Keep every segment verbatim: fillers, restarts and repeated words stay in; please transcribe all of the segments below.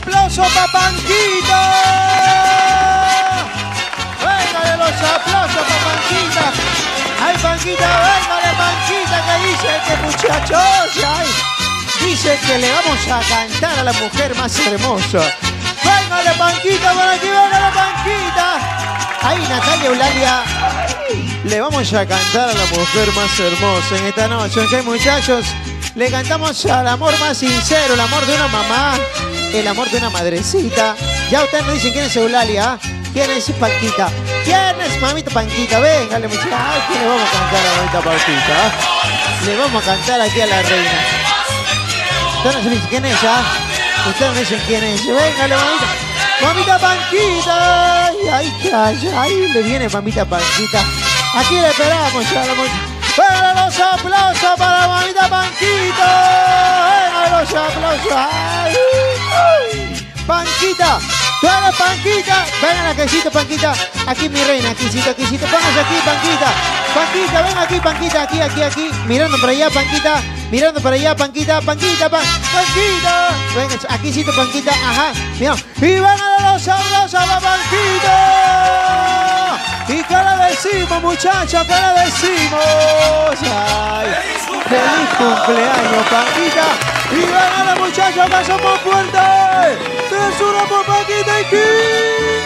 aplausos para Panquita. Véngale los aplausos para Panquita. Ay, Panquita, véngale, Panquita, que dice que muchachos, ay, dice que le vamos a cantar a la mujer más hermosa. Véngale, Panquita, por aquí, véngale, Panquita. Ahí, Natalia Eulalia, le vamos a cantar a la mujer más hermosa en esta noche. ¿Ok, muchachos? Le cantamos al amor más sincero, el amor de una mamá, el amor de una madrecita. Ya ustedes nos dicen quién es Eulalia, ¿eh? ¿Quién es Panquita? ¿Quién es mamita Panquita? Véngale, muchachos. Ay, ¿quién le vamos a cantar a mamita Panquita? ¿Eh? Le vamos a cantar aquí a la reina. Ustedes nos dicen quién es, ¿ah? Ustedes nos dicen quién es. Véngale, mamita. Mamita Panquita. Ay, ay, ay, ay, le viene mamita Panquita. Aquí le esperamos ya la muchacha. ¡Venga los aplausos para mamita Panquita! ¡Venga los aplausos! ¡Ay! ¡Ay! ¡Panquita! ¡Tú eres Panquita! ¡Venga la quesito, Panquita! Aquí mi reina, aquícito, aquícito. Póngase aquí, Panquita. Panquita, ven aquí, Panquita. Aquí, aquí, aquí. Mirando para allá, Panquita. Mirando para allá, Panquita. Panquita, pan, Panquita. Venga, aquícito, Panquita. Ajá. Mira. Y venga los aplausos para Panquita. ¿Y qué le decimos, muchachos? ¿Qué le decimos? ¡Ay! ¡Feliz cumpleaños, Panquita! ¡Y venga, muchachos, que somos fuertes! ¡Es una por Panquita y King!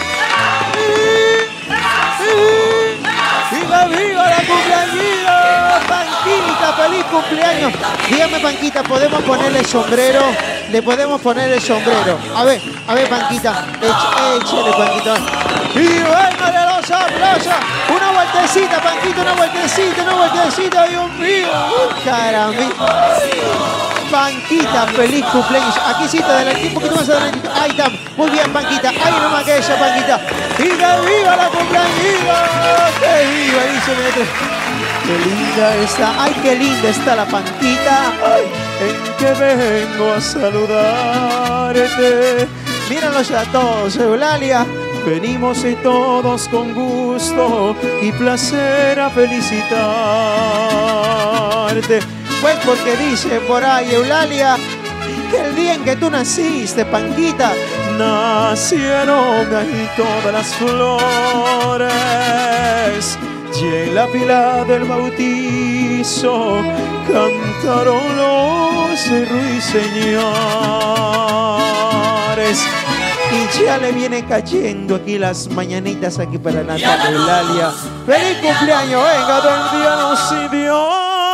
¡Y que viva la cumpleañera! ¡Panquita, feliz cumpleaños! Dígame, Panquita, ¿podemos ponerle sombrero? Le podemos poner el sombrero. A ver, a ver, Panquita. Échale, Panquita. Y véngale los aplausos. Una vueltecita, Panquita, una vueltecita, una vueltecita, Dios mío. Caramba. Panquita, feliz cumpleaños. Aquí sí, adelante, un poquito más adelante. Ahí está. Muy bien, Panquita. Ahí nomás que esa, Panquita. Y que viva la cumpleañera. Que viva, dice Metro. Qué linda está. Ay, qué linda está la Panquita. Ay, en que vengo a saludarte. Míranos a todos, Eulalia. Venimos y todos con gusto y placer a felicitarte. Pues porque dice por ahí, Eulalia, que el día en que tú naciste, Panquita, nacieron ahí todas las flores. Y en la pila del bautizo cantaron los ruiseñores. Y ya le viene cayendo aquí las mañanitas aquí para Natalia Eulalia. ¡Feliz cumpleaños! Venga, del día nos dio.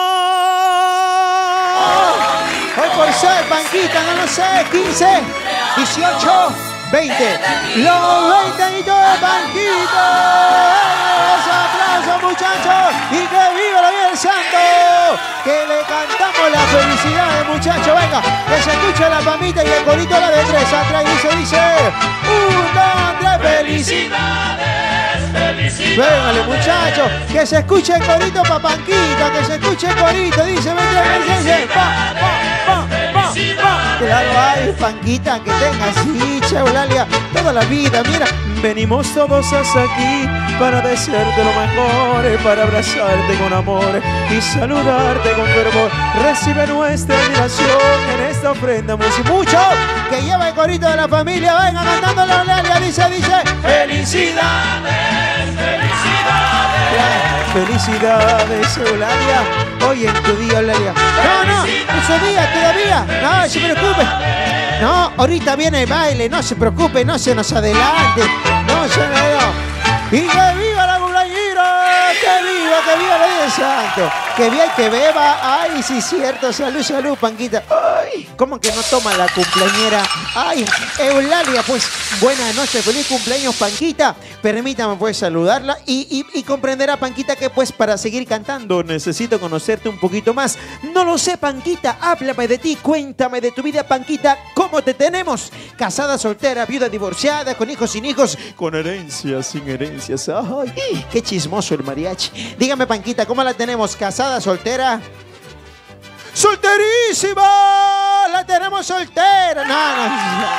Hoy por ser, Panquita, no lo sé, quince, dieciocho, veinte. Los veinte añitos de Panquita. Los aplausos, muchachos. Y que viva la vida del santo. Que le cantamos la felicidad del muchacho. Venga, que se escuche la pamita y el corito la de tres. Atrás dice, dice. Un, dos, tres, felicidades, felicidades. Véngale, muchachos. Que se escuche el corito para Panquita. Que se escuche el corito. Dice, vente, dice. Pa, pa, pa, pa, pa. Claro, ay, Panquita, que tengas dicha, Eulalia, toda la vida. Mira, venimos todos hasta aquí para desearte lo mejor, para abrazarte con amor y saludarte con fervor. Recibe nuestra admiración en esta ofrenda mucho que lleva el corito de la familia. Venga cantando la Eulalia, dice, dice. Felicidades, felicidades. Felicidades, Eulalia. Hoy en tu día, Eulalia. No, no, ese día todavía. No se preocupe. No, ahorita viene el baile. No se preocupe, no se nos adelante. No se me da. Y que viva la cumpleañera. Que viva, que viva la vida del santo. Que viva y que beba. Ay, sí, cierto. Salud, salud, Panquita. Ay, ¿cómo que no toma la cumpleañera? Ay, Eulalia, pues, buenas noches. Feliz cumpleaños, Panquita. Permítame, pues, saludarla y, y, y comprenderá, Panquita, que, pues, para seguir cantando necesito conocerte un poquito más. No lo sé, Panquita. Háblame de ti. Cuéntame de tu vida, Panquita. ¿Cómo te tenemos? Casada, soltera, viuda, divorciada, con hijos, sin hijos, con herencias, sin herencias. Ay, qué chismoso el mariachi. Dígame, Panquita, ¿cómo la tenemos? ¿Casada, soltera? ¡Solterísima! ¡La tenemos soltera! No, no,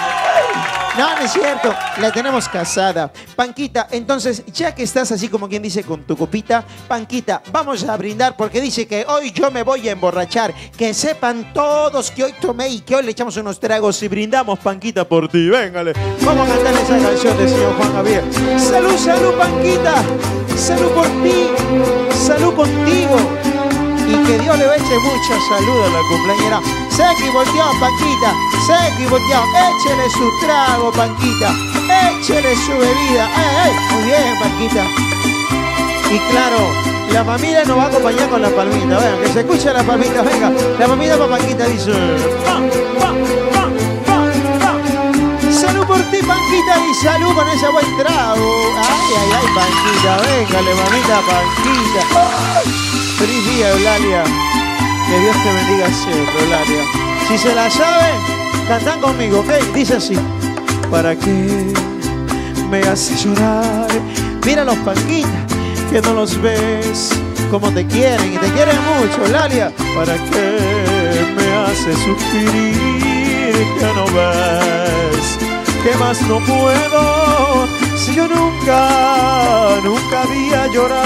no, no es cierto. La tenemos casada. Panquita, entonces, ya que estás así como quien dice con tu copita, Panquita, vamos a brindar porque dice que hoy yo me voy a emborrachar. Que sepan todos que hoy tomé y que hoy le echamos unos tragos y brindamos, Panquita, por ti. Véngale. Vamos a cantar esa canción del señor Juan Javier. Salud, salud, Panquita. Salud por ti. Salud contigo. Y que Dios le eche mucha salud a la cumpleañera. Se equivocó, Panquita. Se equivocó. Échele su trago, Panquita. Échele su bebida. ¡Ay, ay! Muy bien, Panquita. Y claro, la familia nos va a acompañar con la palmita. Vean, que se escuche la palmita. Venga, la palmita para Panquita dice... ¡Pa, pa, pa, pa, pa! Salud por ti, Panquita. Y salud con ese buen trago. ¡Ay, ay, ay, Panquita! Véngale, mamita, Panquita. ¡Ay! Feliz día, Eulalia. Que Dios te bendiga siempre, Eulalia. Si se la saben, cantan conmigo, ¿ok? Dice así. ¿Para qué me haces llorar? Mira los Panquitas, que no los ves como te quieren. Y te quieren mucho, Eulalia. ¿Para qué me haces sufrir? Que no ves que más no puedo. Si yo nunca, nunca había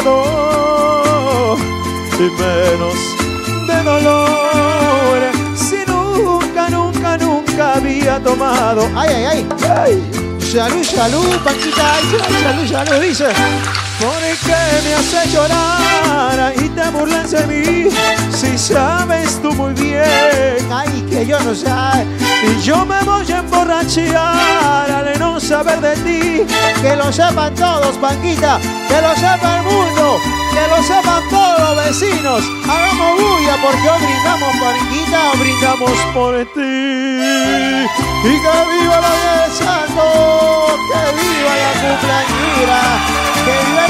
llorado. Y menos de dolor, si nunca, nunca, nunca había tomado. Ay, ay, ay, ay. Salud, salud, Panquita, ay, salud, salud, dice. ¿Por qué me hace llorar y te burlas de mí? Si sabes tú muy bien, ay, que yo no sé. Y yo me voy a emborrachar al no saber de ti. Que lo sepan todos, Panquita, que lo sepa el mundo, que lo sepan todos los vecinos. Hagamos bulla porque hoy brindamos, Panquita, brindamos por ti. Y que viva la vida de Santo, que viva la cumpleañera, que viva el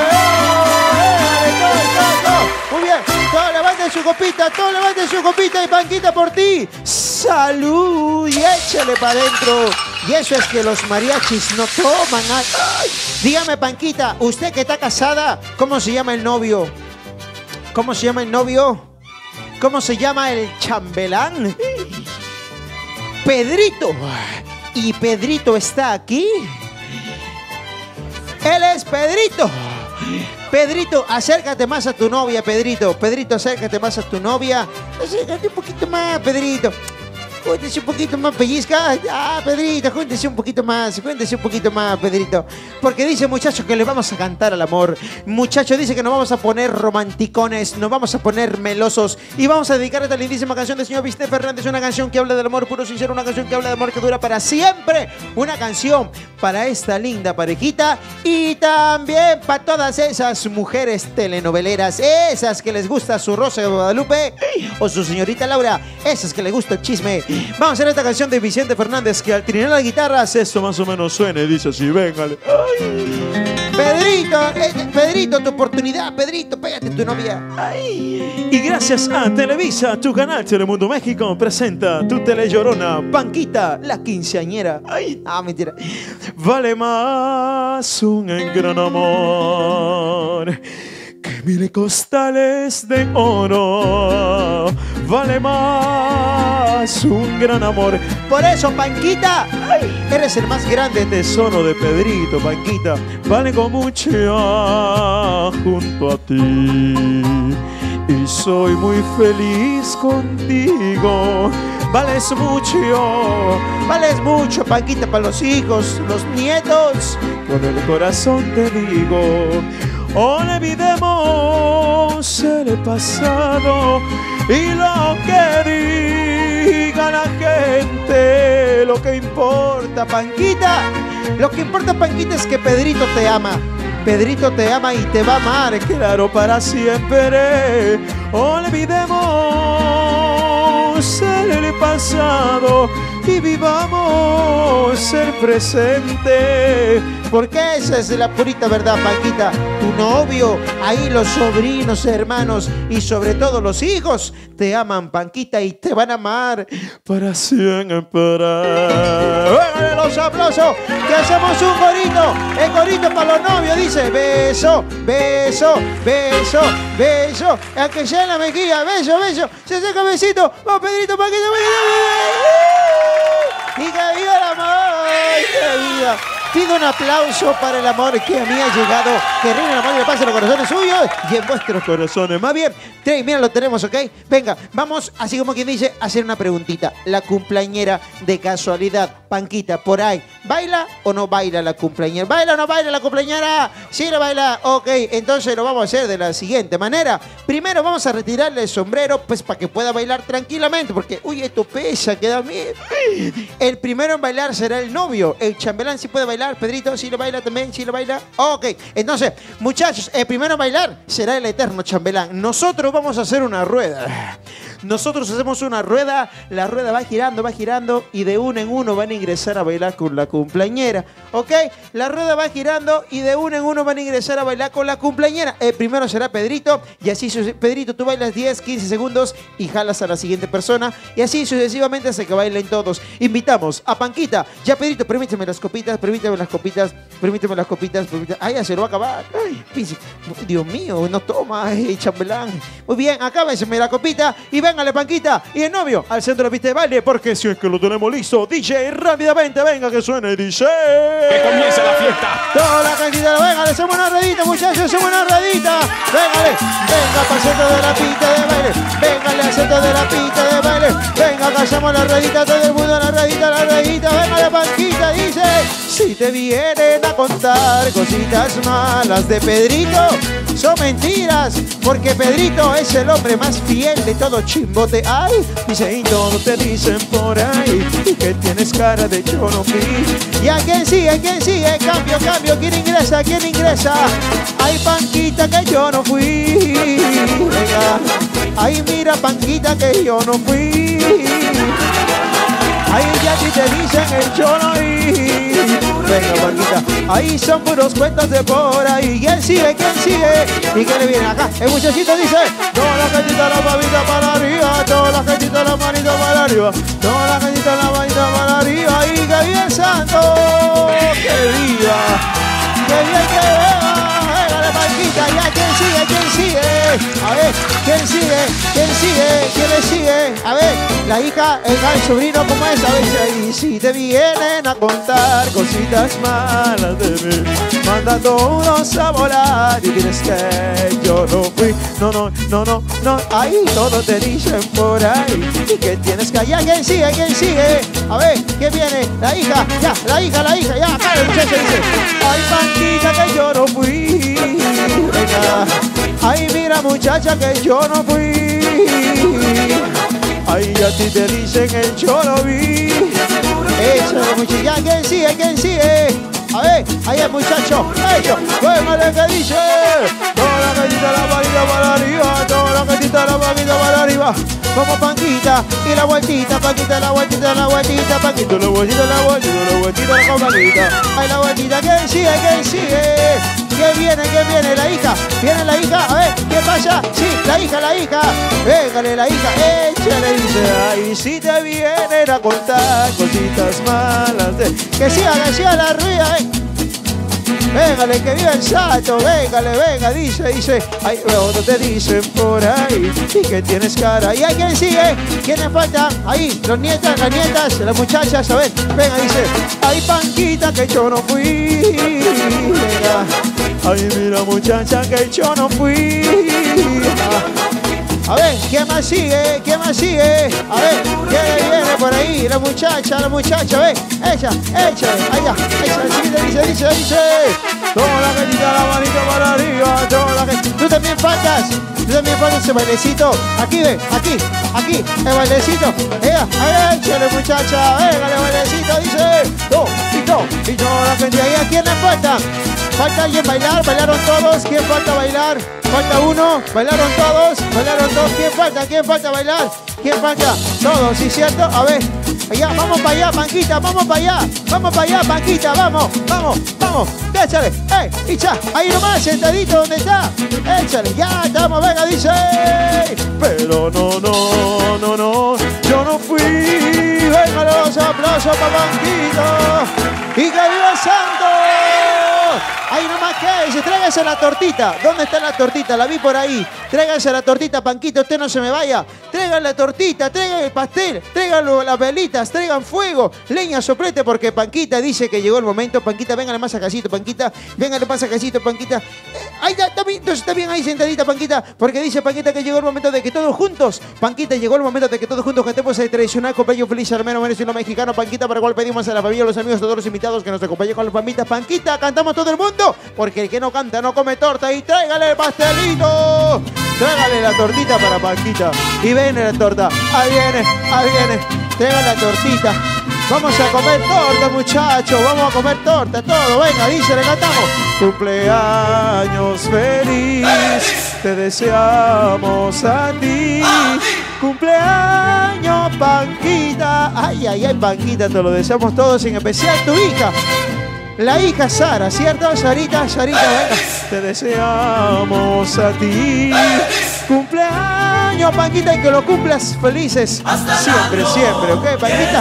que... Muy bien, todos levanten su copita, todos levanten su copita y Panquita por ti. Salud y échale para adentro. Y eso es que los mariachis no toman. Ay, dígame, Panquita, usted que está casada, ¿cómo se llama el novio? ¿Cómo se llama el novio? ¿Cómo se llama el chambelán? Pedrito. ¿Y Pedrito está aquí? Él es Pedrito. Pedrito, acércate más a tu novia, Pedrito. Pedrito, acércate más a tu novia. Acércate un poquito más, Pedrito. Júntese un poquito más, pellizca. Ah, Pedrito, júntese un poquito más. Júntese un poquito más, Pedrito. Porque dice, muchacho, que le vamos a cantar al amor. Muchacho, dice que nos vamos a poner romanticones, nos vamos a poner melosos. Y vamos a dedicar esta lindísima canción del señor Vicente Fernández. Una canción que habla del amor puro, sincero. Una canción que habla de amor que dura para siempre. Una canción para esta linda parejita. Y también para todas esas mujeres telenoveleras. Esas que les gusta su Rosa de Guadalupe o su señorita Laura. Esas que les gusta el chisme. Vamos a hacer esta canción de Vicente Fernández que al trinar las guitarras esto más o menos suena y dice así, véngale. Ay. Pedrito, eh, Pedrito, tu oportunidad, Pedrito, pégate tu novia. Ay. Y gracias a Televisa, tu canal Telemundo México presenta tu telellorona, Panquita, la quinceañera. Ay, ah, mentira. Vale más un gran amor que mil costales de oro. Vale más un gran amor. Por eso, Panquita, ay, eres el más grande tesoro de Pedrito, Panquita. Vale con mucho junto a ti. Y soy muy feliz contigo. Vales mucho, vales mucho, Panquita, para los hijos, los nietos. Con el corazón te digo, olvidemos el pasado y lo que diga la gente. Lo que importa, Panquita, lo que importa, Panquita, es que Pedrito te ama. Pedrito te ama y te va a amar, claro, para siempre. Olvidemos el pasado y vivamos el presente, Porque esa es la purita verdad, Panquita. Tu novio, ahí los sobrinos, hermanos y sobre todo los hijos te aman, Panquita, y te van a amar para siempre. ¡Véngale los aplausos! Que hacemos un corito. El corito para los novios dice beso, beso, beso, beso. Aunque sea en la mejilla, beso, beso. Se saca besito. Vamos, Pedrito, Panquita, Panquita. Y que viva el amor, que viva. Pido un aplauso para el amor que a mí ha llegado. Que reine el amor y la paz en los corazones suyos y en vuestros corazones. Más bien, tres, mira, lo tenemos, ¿ok? Venga, vamos, así como quien dice, a hacer una preguntita. La cumpleañera de casualidad, Panquita, por ahí, ¿baila o no baila la cumpleañera? ¿Baila o no baila la cumpleañera? Sí, la baila. Ok, entonces lo vamos a hacer de la siguiente manera. Primero vamos a retirarle el sombrero, pues para que pueda bailar tranquilamente, porque, uy, esto pesa, queda miedo. El primero en bailar será el novio. El chambelán sí puede bailar. Pedrito, ¿sí lo baila también? ¿Sí lo baila? Ok, entonces, muchachos, el primero en bailar será el eterno chambelán. Nosotros vamos a hacer una rueda. Nosotros hacemos una rueda, la rueda va girando, va girando y de uno en uno van a ingresar a bailar con la cumpleañera. ¿Ok? La rueda va girando y de uno en uno van a ingresar a bailar con la cumpleañera. El primero será Pedrito y así, Pedrito, tú bailas diez, quince segundos y jalas a la siguiente persona y así sucesivamente hasta que bailen todos. Invitamos a Panquita. Ya, Pedrito, permíteme las copitas, permíteme las copitas, permíteme las copitas. Permíteme. Ay, ya se lo va a acabar. Ay, Dios mío, no toma, ay, chambelán. Muy bien, acábenseme la copita y véngale, Panquita, y el novio al centro de la pista de baile, porque si es que lo tenemos listo, D J, rápidamente, venga que suene, D J. Que comience la fiesta. Toda la cantidad, venga, hacemos una ruedita, muchachos, hacemos una ruedita. Véngale, venga para el centro de la pista de baile, véngale al centro de la pista de baile, venga que hacemos la ruedita, todo el mundo la ruedita, la ruedita, véngale, Panquita, dice, si te vienen a contar cositas malas de Pedrito, son mentiras, porque Pedrito es el hombre más fiel de todo Chimbote. Ay, dice, y todo te dicen por ahí, y que tienes cara de yo no fui. Y a quién sigue, quién sigue, cambio, cambio, quién ingresa, quién ingresa. Ay, Panquita, que yo no fui. Venga, ay, mira, Panquita, que yo no fui. Ahí ya ti te dicen el yo no vi. Venga, Panquita, ahí son puros cuentos de por ahí. ¿Quién sigue? ¿Quién sigue? ¿Y qué le viene acá? El muchachito dice, toda la gentita la manita para arriba, toda la gentita la manita para arriba, toda la gentita la manita para arriba. Y que bien santo, que viva, que bien que viva. Venga, Panquita, ya, ¿quién sigue? ¿Quién sigue? A ver, ¿quién sigue? ¿Quién sigue? ¿Quién le sigue? A ver, la hija, el, el sobrino, ¿cómo es? A ver, y si te vienen a contar cositas malas de mí, manda todos a volar y tienes que yo no fui. No, no, no, no, no, ahí todo te dicen por ahí y que tienes que allá. ¿Quién sigue? ¿Quién sigue? A ver, ¿qué viene? La hija, ya, la hija, la hija, ya, acá el muchacho dice, ay, Panquita, que yo no fui. Venga, ay, mira, muchacha, que yo no fui. Ay, a ti te dicen el yo lo vi. Eso, muchacha, ¿quién sigue? ¿Quién sigue? A ver, ahí el muchacho, eso, véngale que dice, toda la gatita la manita para arriba, toda la gatita la manita para arriba. Vamos, Panquita, y la vueltita, Panquita, la vueltita, la vueltita, Panquita, la vueltita, la vueltita, la vueltita, la Panquita. Ay, la vueltita, ¿quién sigue? ¿Quién sigue? ¿Quién viene? ¿Quién viene? La hija, viene la hija, a ver, ¿qué pasa? Sí, la hija, la hija, véngale la hija, échale, dice, ay, si te vienen a contar cositas malas de... Que siga, que siga la rueda, eh. Véngale, que viva el salto, véngale, venga, dice, dice, ay, otro te dicen por ahí, y que tienes cara, y hay quien sigue, ¿quiénes faltan? Ahí, los nietas, las nietas, las muchachas, a ver, venga, dice, ay, Panquita, que yo no fui, venga, ay, mira, muchacha, que yo no fui, a ver, ¿quién más sigue? ¿Quién más sigue? A ver, ¿quién viene por ahí? La muchacha, la muchacha, a ver, ella, ella, allá, ella, dice, dice, dice, dice. Toda la gentita la manita para arriba, toda la gente. Tú también faltas, tú también faltas ese bailecito. Aquí, ve, aquí, aquí, el bailecito. Ella, ahí, échale, muchacha, venga, el bailecito, dice. Do, y do, y toda la gente. ¿Y a quién le falta? ¿Falta alguien bailar? ¿Bailaron todos? ¿Quién falta bailar? Falta uno, bailaron todos, bailaron todos. ¿Quién falta? ¿Quién falta bailar? ¿Quién falta? Todos, ¿sí cierto? A ver, allá, vamos para allá, Panquita, vamos para allá, vamos para allá, Panquita, vamos, vamos, vamos. échale. ¡Ey! Y ya, ahí nomás, sentadito donde está. Échale, ya estamos, venga, dice. Pero no, no, no, no, yo no fui. Venga, los aplausos para Panquito. ¡Y que viva Santos! Ahí nomás, ¿qué dice? Tráigase la tortita. ¿Dónde está la tortita? La vi por ahí. Tráigase la tortita, Panquito, usted no se me vaya. Traigan la tortita, traigan el pastel, traigan las velitas, traigan fuego, leña, soplete, porque Panquita dice que llegó el momento. Panquita, véngale más a casito, Panquita. Véngale más a casito, Panquita. Eh, ahí está, está bien, entonces está bien ahí sentadita, Panquita, porque dice Panquita que llegó el momento de que todos juntos, Panquita, llegó el momento de que todos juntos cantemos el tradicional cumpleaños feliz, hermano, venezolano, mexicano, Panquita, para el cual pedimos a la familia, a los amigos, a todos los invitados que nos acompañen con las palmitas. Panquita, cantamos todo el mundo, porque el que no canta no come torta. Y tráigale el pastelito, tráigale la tortita para Panquita. Y viene la torta, ahí viene, ahí viene, traigan la tortita. Vamos a comer torta, muchachos, vamos a comer torta, todo, venga, dice, le cantamos. Cumpleaños feliz, te deseamos a ti. Cumpleaños, Panquita. Ay, ay, ay, Panquita, te lo deseamos todos, en especial tu hija. La hija Sara, ¿cierto? Sarita, Sarita, venga. Te deseamos a ti. Cumpleaños, Panquita, y que lo cumplas felices. Siempre, siempre, ¿ok, Panquita?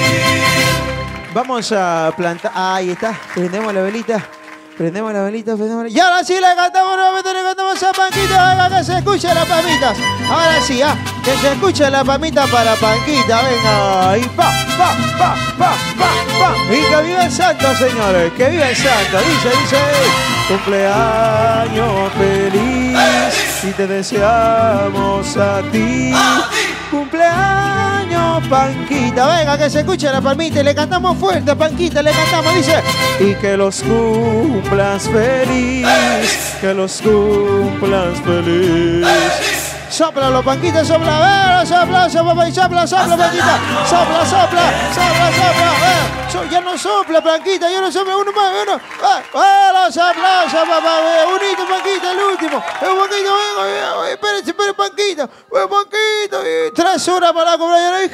Vamos a plantar. Ahí está, prendemos la velita. Prendemos la velita, prendemos la... Y ahora sí le cantamos nuevamente, le cantamos a Panquita. Venga, que se escuchen las palmitas. Ahora sí, ah, que se escuche la palmita para Panquita. Venga, y pa, pa, pa, pa, pa, pa. Y que viva el santo, señores, que viva el santo. Dice, dice, cumpleaños feliz y te deseamos a ti. Cumpleaños, Panquita. Venga, que se escuche la palmita y le cantamos fuerte a Panquita, le cantamos, dice. Y que los cumplas feliz, que los cumplas feliz. Sóplalo, Panquita, sopla, eh, sopla, sopla, sopla, sopla, Panquita. Sopla, sopla, sopla, sopla. Eh. So, ya no sopla, Panquita, ya no sopla, uno más, uno. Eh, eh, los aplausos, papá, eh, unito, Panquita, el último. Eh, Panquita, venga, eh, espérate, espérate, Panquita. Eh, Panquita, eh, tres horas para la cumpleaños.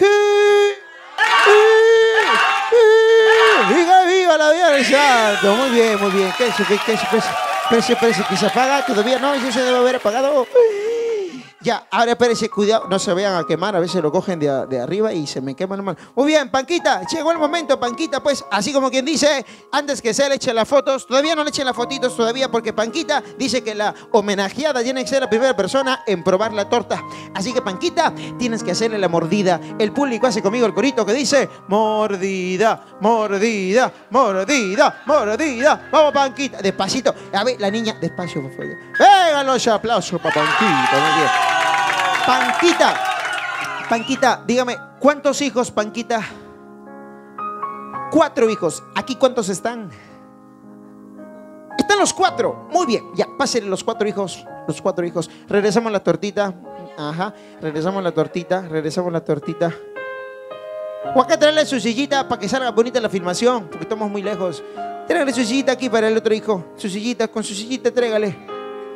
Viva, viva la vida del santo. Muy bien, muy bien. ¿Qué es eso? ¿Qué es eso? ¿Qué es eso? ¿Que se apaga? Todavía no, eso se debe haber apagado. Ya, ahora espérense, cuidado, no se vayan a quemar, a veces lo cogen de, de arriba y se me queman nomás. Muy bien, Panquita, llegó el momento, Panquita, pues, así como quien dice, antes que se le echen las fotos, todavía no le echen las fotitos todavía, porque Panquita dice que la homenajeada tiene que ser la primera persona en probar la torta. Así que, Panquita, tienes que hacerle la mordida. El público hace conmigo el corito que dice, mordida, mordida, mordida, mordida. Vamos, Panquita, despacito. A ver, la niña, despacio, por favor. Vengan los aplausos para Panquita, muy bien. Panquita, Panquita, dígame, ¿cuántos hijos, Panquita? Cuatro hijos. ¿Aquí cuántos están? Están los cuatro. Muy bien, ya, pásenle los cuatro hijos. Los cuatro hijos. Regresamos la tortita. Ajá, regresamos la tortita, regresamos la tortita. O acá traerle su sillita para que salga bonita la filmación, porque estamos muy lejos. Tráigale su sillita aquí para el otro hijo. Su sillita, con su sillita, tráigale.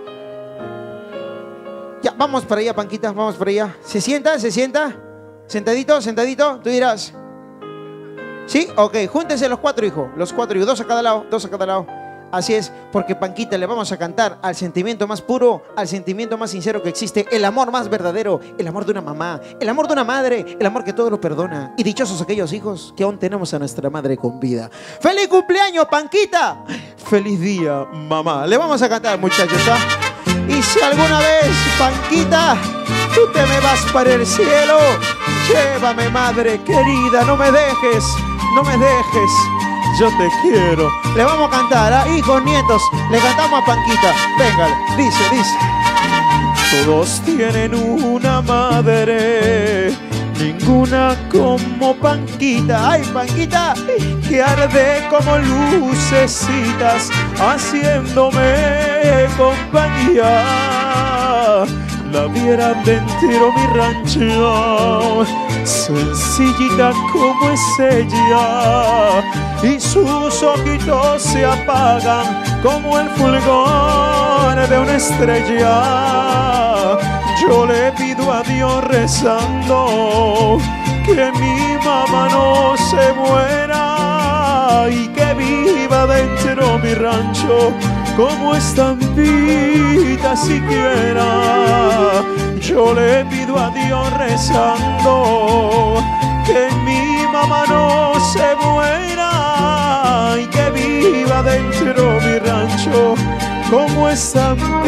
Ya, vamos para allá, Panquita, vamos para allá. ¿Se sienta? ¿Se sienta? ¿Sentadito? ¿Sentadito? Tú dirás. ¿Sí? Ok, júntense los cuatro hijos. Los cuatro hijos, dos a cada lado, dos a cada lado. Así es, porque Panquita le vamos a cantar al sentimiento más puro, al sentimiento más sincero que existe, el amor más verdadero, el amor de una mamá, el amor de una madre, el amor que todo lo perdona. Y dichosos aquellos hijos que aún tenemos a nuestra madre con vida. ¡Feliz cumpleaños, Panquita! ¡Feliz día, mamá! Le vamos a cantar, muchachos, ¿ah? Y si alguna vez, Panquita, tú te me vas para el cielo, llévame, madre querida, no me dejes, no me dejes, yo te quiero. Le vamos a cantar a hijos, nietos, le cantamos a Panquita. Venga, dice, dice. Todos tienen una madre, ninguna como Panquita. Ay, Panquita, que arde como lucecitas, haciéndome compañía. La viera dentro mi rancho, sencillita como es ella, y sus ojitos se apagan como el fulgor de una estrella. Yo le pido a Dios rezando que mi mamá no se muera, y que viva dentro mi rancho como estampita siquiera. Yo le pido a Dios rezando que mi mamá no se muera y que viva dentro mi rancho como estampita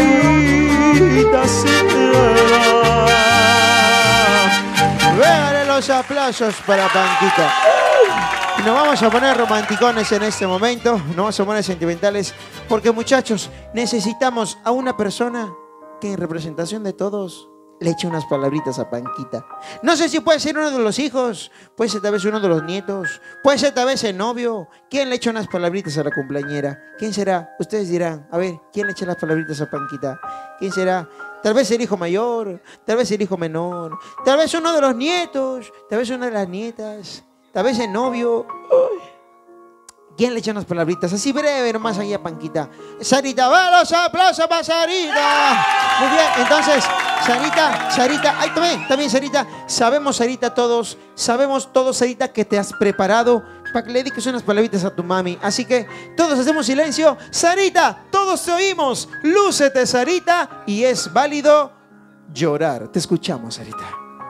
siquiera. Véanle los aplausos para Panquita. Nos vamos a poner romanticones en este momento, nos vamos a poner sentimentales, porque muchachos, necesitamos a una persona que en representación de todos le eche unas palabritas a Panquita. No sé si puede ser uno de los hijos, puede ser tal vez uno de los nietos, puede ser tal vez el novio. ¿Quién le echa unas palabritas a la cumpleañera? ¿Quién será? Ustedes dirán, a ver, ¿quién le echa las palabritas a Panquita? ¿Quién será? Tal vez el hijo mayor, tal vez el hijo menor, tal vez uno de los nietos, tal vez una de las nietas, tal vez el novio. Uy. ¿Quién le echa unas palabritas? Así breve nomás ahí a Panquita. Sarita, va los aplausos para Sarita. Muy bien, entonces, Sarita, Sarita, ay, también, también Sarita, sabemos, Sarita, todos, sabemos todos, Sarita, que te has preparado para que le dediques unas palabritas a tu mami. Así que todos hacemos silencio. Sarita, todos te oímos. Lúcete, Sarita, y es válido llorar. Te escuchamos, Sarita.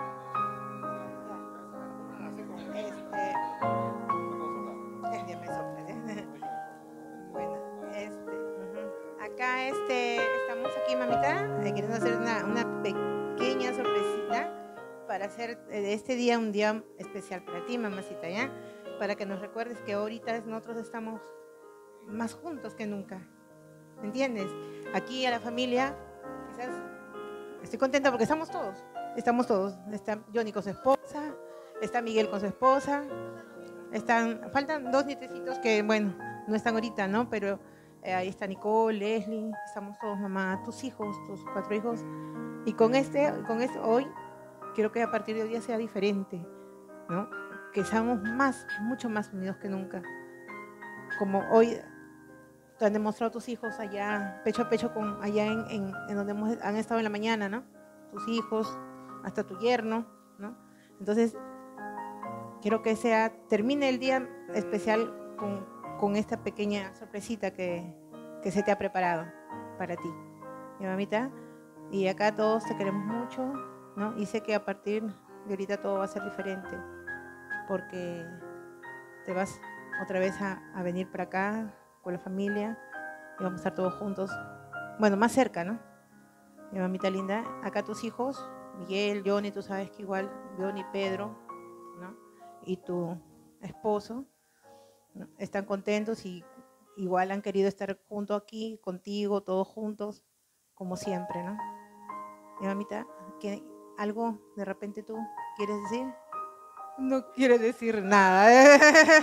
Acá este, estamos aquí, mamita, eh, queriendo hacer una, una pequeña sorpresita para hacer de este día un día especial para ti, mamacita, ¿ya? Para que nos recuerdes que ahorita nosotros estamos más juntos que nunca, ¿me entiendes? Aquí a la familia, quizás estoy contenta porque estamos todos, estamos todos. Está Johnny con su esposa, está Miguel con su esposa, están, faltan dos nietecitos que, bueno, no están ahorita, ¿no? Pero Eh, ahí está Nicole, Leslie, estamos todos, mamá, tus hijos, tus cuatro hijos. Y con este, con este hoy, quiero que a partir de hoy día sea diferente, ¿no? Que seamos más, mucho más unidos que nunca. Como hoy te han demostrado tus hijos allá, pecho a pecho, con, allá en, en, en donde hemos, han estado en la mañana, ¿no? Tus hijos, hasta tu yerno, ¿no? Entonces, quiero que sea, termine el día especial con con esta pequeña sorpresita que, que se te ha preparado para ti, mi mamita. Y acá todos te queremos mucho, ¿no? Y sé que a partir de ahorita todo va a ser diferente, porque te vas otra vez a, a venir para acá con la familia y vamos a estar todos juntos, bueno, más cerca, ¿no? Mi mamita linda, acá tus hijos, Miguel, Johnny, tú sabes que igual, Johnny, Pedro, ¿no? Y tu esposo, ¿no? Están contentos y igual han querido estar junto aquí, contigo, todos juntos, como siempre, ¿no? Mi mamita, ¿qué, ¿algo de repente tú quieres decir? No quiere decir nada, ¿eh?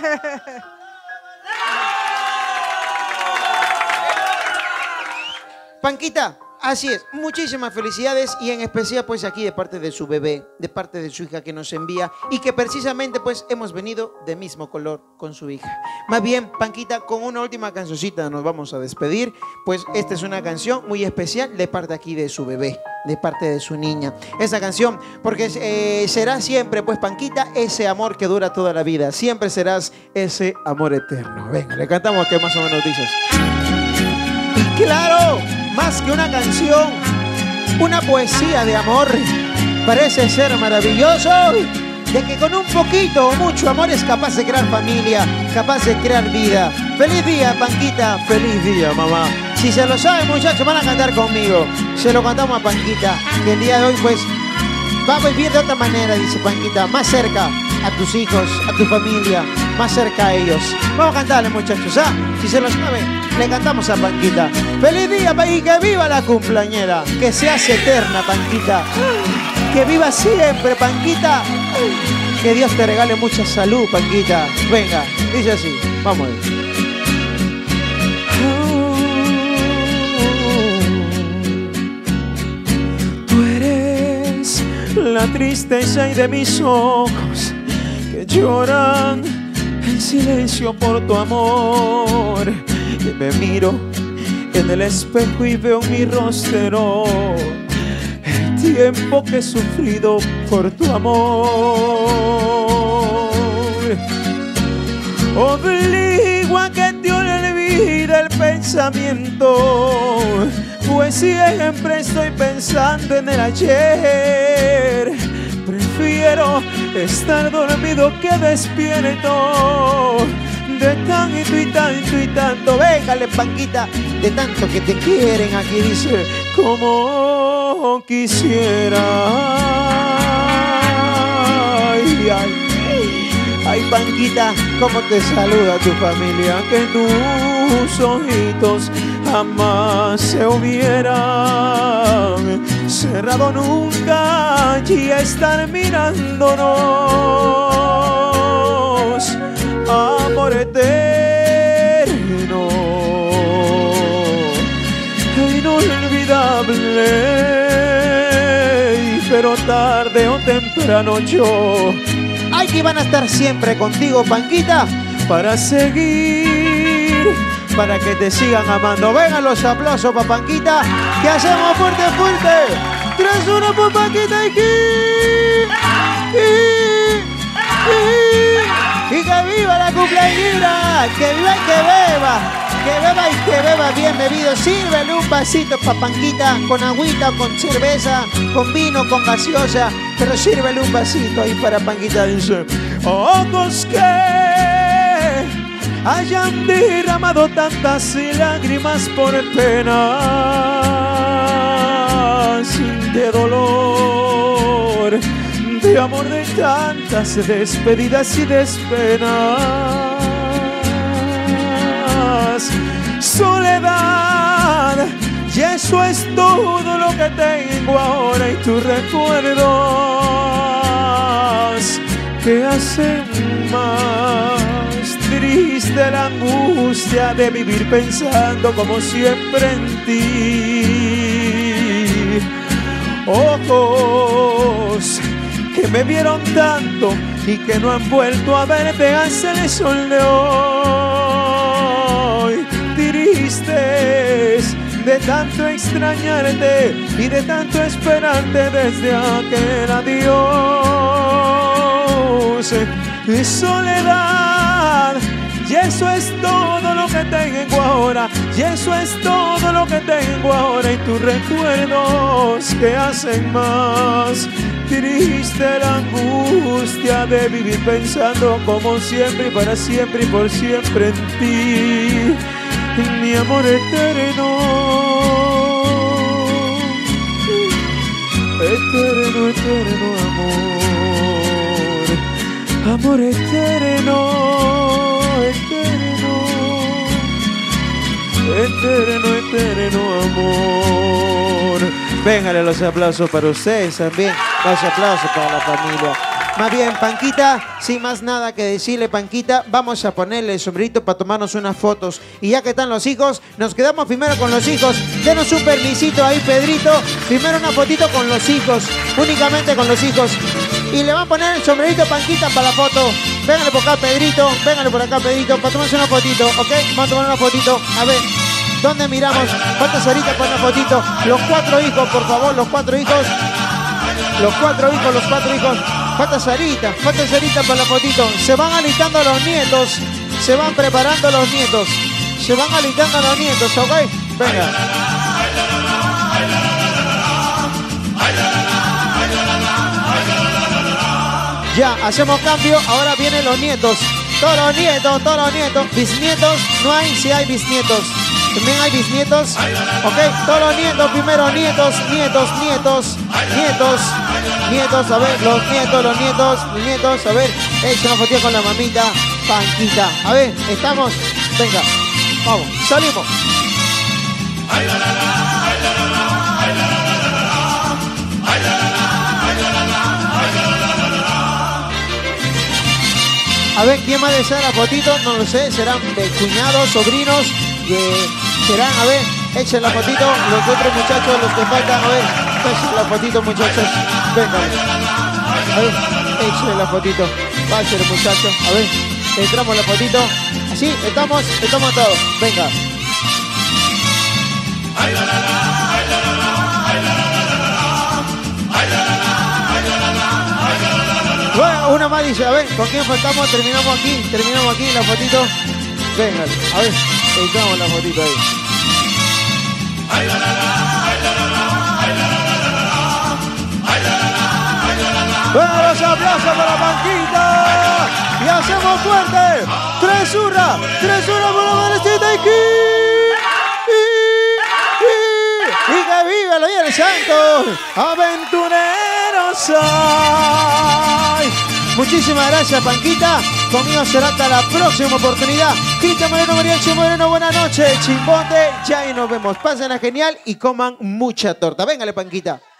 Panquita, así es, muchísimas felicidades y en especial pues aquí de parte de su bebé, de parte de su hija que nos envía y que precisamente pues hemos venido de mismo color con su hija. Más bien, Panquita, con una última cancioncita nos vamos a despedir, pues esta es una canción muy especial de parte aquí de su bebé, de parte de su niña. Esa canción, porque eh, será siempre pues Panquita ese amor que dura toda la vida, siempre serás ese amor eterno. Venga, le cantamos que más o menos dices. Claro, más que una canción, una poesía de amor, parece ser maravilloso, de que con un poquito o mucho amor es capaz de crear familia, capaz de crear vida. Feliz día, Panquita, feliz día, mamá. Si se lo saben, muchachos, van a cantar conmigo. Se lo cantamos a Panquita, que el día de hoy pues va a vivir de otra manera, dice Panquita, más cerca a tus hijos, a tu familia, más cerca a ellos. Vamos a cantarle, muchachos, ¿ah? Si se lo saben, le cantamos a Panquita. ¡Feliz día, y que viva la cumpleañera! Que seas eterna, Panquita. Que viva siempre, Panquita. Que Dios te regale mucha salud, Panquita. Venga, dice así. Vamos a ver. Tú eres la tristeza y de mis ojos que lloran en silencio por tu amor. Que me miro en el espejo y veo mi rostro el tiempo que he sufrido por tu amor. obligo a que te olvide el pensamiento, pues siempre estoy pensando en el ayer. Prefiero estar dormido que despierto, de tanto y tanto y tanto. Véngale, Panquita, de tanto que te quieren. Aquí dice, como quisiera. ay, ay, ay, Panquita, cómo te saluda tu familia. Que tus ojitos jamás se hubieran cerrado nunca y estar mirándonos, amor eterno, inolvidable. Pero tarde o temprano yo, ay, que van a estar siempre contigo, Panquita, para seguir, para que te sigan amando. vengan los aplausos para Panquita, que hacemos fuerte, fuerte. tres uno por Panquita y que, y, y, y que viva la cumpleañera, que viva y que beba, que beba y que beba bien bebido. Sírvele un vasito para Panquita, con agüita, con cerveza, con vino, con gaseosa, pero sírvele un vasito ahí para Panquita. Dice, ojos que hayan derramado tantas lágrimas por penas de dolor, de amor, de tantas despedidas y despenas, soledad, y eso es todo lo que tengo ahora, y tus recuerdos que hacen más triste la angustia de vivir pensando como siempre en ti. Ojos que me vieron tanto y que no han vuelto a verte hasta el sol de hoy. Tristes de tanto extrañarte y de tanto esperarte desde aquel adiós. Y soledad, y eso es todo lo que tengo ahora, y eso es todo lo que tengo ahora, y tus recuerdos que hacen más triste la angustia de vivir pensando como siempre y para siempre y por siempre en ti, mi amor eterno, eterno, eterno amor, amor eterno, eterno, eterno, eterno amor. véngale los aplausos para ustedes también, los aplausos para la familia. Más bien, Panquita, sin más nada que decirle, Panquita, vamos a ponerle el sombrerito para tomarnos unas fotos. Y ya que están los hijos, nos quedamos primero con los hijos. Denos un permisito ahí, Pedrito. Primero una fotito con los hijos, únicamente con los hijos. Y le van a poner el sombrerito a Panquita para la foto. Véngale por acá, Pedrito. Véngale por acá, Pedrito, para tomarse una fotito, ¿ok? Vamos a tomar una fotito. A ver, ¿dónde miramos? ¿Cuántas horitas para una fotito? Los cuatro hijos, por favor, los cuatro hijos. Los cuatro hijos, los cuatro hijos. Falta Sarita, falta Sarita para la fotito. Se van alistando los nietos. Se van preparando los nietos. Se van alistando los nietos, ¿ok? Venga. Ya, hacemos cambio. Ahora vienen los nietos. Todos los nietos, todos los nietos. Bisnietos, no hay, sí hay bisnietos. También hay bisnietos. Ok, todos los nietos primero, nietos, nietos, nietos, nietos, nietos, a ver, los nietos, los nietos, los nietos, a ver, echa una fotito con la mamita, Panquita. A ver, estamos, venga, vamos, salimos. A ver, ¿quién va a desear la fotito? No lo sé, serán de cuñados, sobrinos, que serán, a ver, echen la fotito, los otros muchachos, los que faltan, a ver, echen la fotito, muchachos, venga, a ver, echen la fotito, pásenle, muchachos, a ver, entramos la fotito, así, estamos, estamos todos, venga. Bueno. una, una más dice, a ver, ¿con quién faltamos? Terminamos aquí, terminamos aquí la fotito. Venga, a ver, editamos la fotito ahí. Bueno, los aplausos para Panquita. Y hacemos fuerte. Tres hurra, tres hurra por la madrecita y y que viva los Viernes Santos. Aventureros hay. Muchísimas gracias, Panquita. Conmigo será hasta la próxima oportunidad. Cristian Moreno, Mariachi Moreno, buenas noches. Chimbote, ya y nos vemos. Pásenla genial y coman mucha torta. Véngale, Panquita.